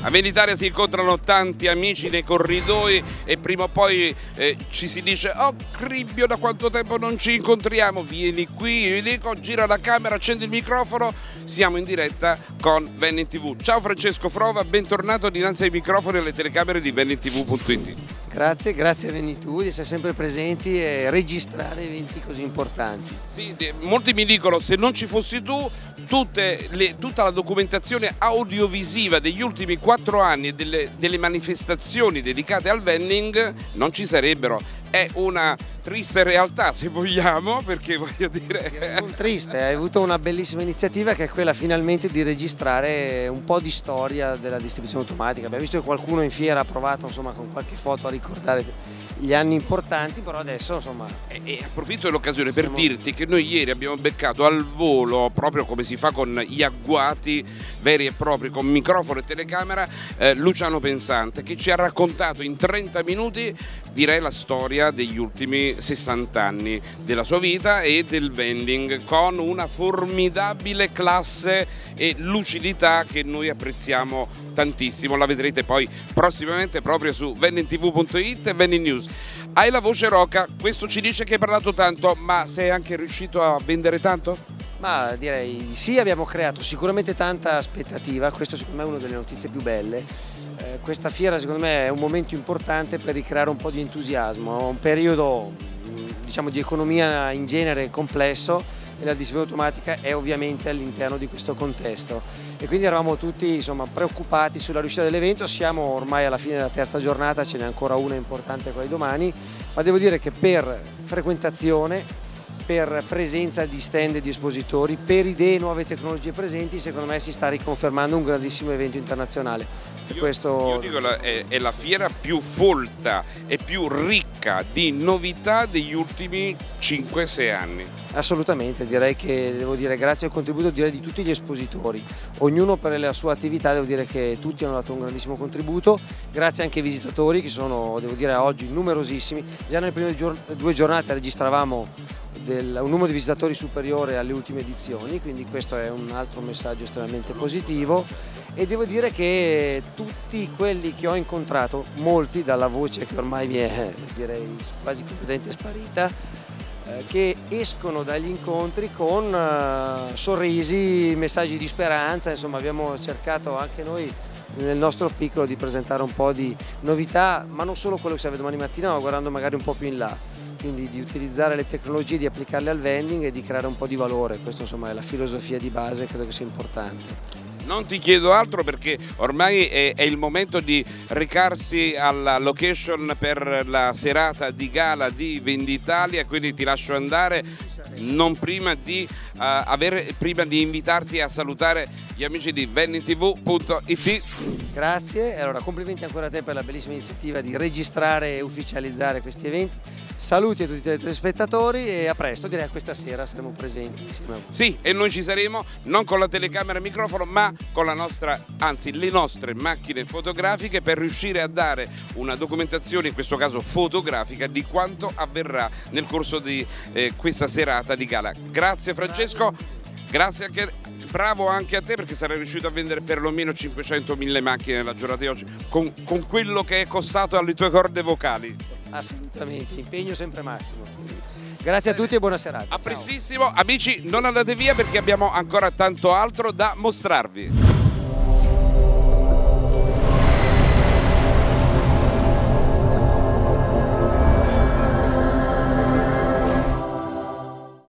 A Venditalia si incontrano tanti amici nei corridoi e prima o poi ci si dice: oh Cribbio, da quanto tempo non ci incontriamo, vieni qui, io dico, gira la camera, accendi il microfono, siamo in diretta con Vending TV. Ciao Francesco Frova, bentornato dinanzi ai microfoni e alle telecamere di vendingtv.it. Grazie a Vending TV di essere sempre presenti e registrare eventi così importanti. Sì, molti mi dicono: se non ci fossi tu, tutta la documentazione audiovisiva degli ultimi 4 anni e delle manifestazioni dedicate al vending non ci sarebbero. È una triste realtà, se vogliamo, perché voglio dire... Non triste, hai avuto una bellissima iniziativa che è quella finalmente di registrare un po' di storia della distribuzione automatica. Abbiamo visto che qualcuno in fiera ha provato, insomma, con qualche foto a ricordare gli anni importanti, però adesso, insomma... E approfitto dell'occasione per dirti che noi ieri abbiamo beccato al volo, proprio come si fa con gli agguati veri e propri, con microfono e telecamera, Luciano Pensante, che ci ha raccontato in 30 minuti, direi, la storia degli ultimi 60 anni della sua vita e del vending, con una formidabile classe e lucidità che noi apprezziamo tantissimo. La vedrete poi prossimamente proprio su vendingtv.it e Vending News. Hai la voce roca, questo ci dice che hai parlato tanto, ma sei anche riuscito a vendere tanto? Ma direi sì, abbiamo creato sicuramente tanta aspettativa, questo secondo me è una delle notizie più belle. Questa fiera secondo me è un momento importante per ricreare un po' di entusiasmo, un periodo, diciamo, di economia in genere complesso e la distribuzione automatica è ovviamente all'interno di questo contesto e quindi eravamo tutti, insomma, preoccupati sulla riuscita dell'evento. Siamo ormai alla fine della terza giornata, ce n'è ancora una importante, quella di domani, ma devo dire che per frequentazione, per presenza di stand e di espositori, per idee e nuove tecnologie presenti, secondo me si sta riconfermando un grandissimo evento internazionale. Io dico è la fiera più folta e più ricca di novità degli ultimi 5-6 anni. Assolutamente, direi che, devo dire, grazie al contributo di tutti gli espositori, ognuno per la sua attività, devo dire che tutti hanno dato un grandissimo contributo, grazie anche ai visitatori che sono, devo dire, oggi numerosissimi. Già nelle prime 2 giornate registravamo un numero di visitatori superiore alle ultime edizioni, quindi questo è un altro messaggio estremamente positivo e devo dire che tutti quelli che ho incontrato, molti dalla voce che ormai mi è, direi, quasi completamente sparita, che escono dagli incontri con sorrisi, messaggi di speranza. Insomma, abbiamo cercato anche noi nel nostro piccolo di presentare un po' di novità, ma non solo quello che serve domani mattina, ma guardando magari un po' più in là, quindi di utilizzare le tecnologie, di applicarle al vending e di creare un po' di valore. Questa, insomma, è la filosofia di base, credo che sia importante. Non ti chiedo altro perché ormai è il momento di recarsi alla location per la serata di gala di Venditalia, quindi ti lascio andare, non prima di invitarti a salutare gli amici di vendingtv.it. Grazie, allora complimenti ancora a te per la bellissima iniziativa di registrare e ufficializzare questi eventi. Saluti a tutti i telespettatori e a presto, direi a questa sera saremo presenti insieme a voi. Sì, e noi ci saremo non con la telecamera e il microfono, ma con la nostra, anzi le nostre macchine fotografiche, per riuscire a dare una documentazione, in questo caso fotografica, di quanto avverrà nel corso di questa serata di gala. Grazie Francesco, grazie anche. Bravo anche a te, perché sarai riuscito a vendere perlomeno 500.000 macchine nella giornata di oggi con quello che è costato alle tue corde vocali. Assolutamente, impegno sempre massimo. Grazie a tutti e buona serata. A prestissimo, amici, non andate via perché abbiamo ancora tanto altro da mostrarvi.